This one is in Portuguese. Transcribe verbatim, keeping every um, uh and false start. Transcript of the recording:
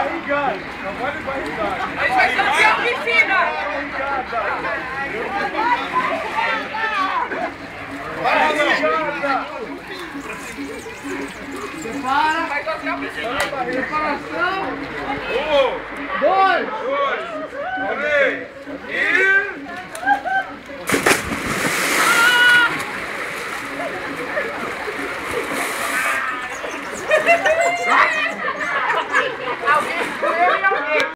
Barrigada, não vale barrigada. Aí vai campeão piscina! Barrigada! Barrigada! Prepara! Vai campeão piscina! Preparação! Um, Dois! dois, três, e...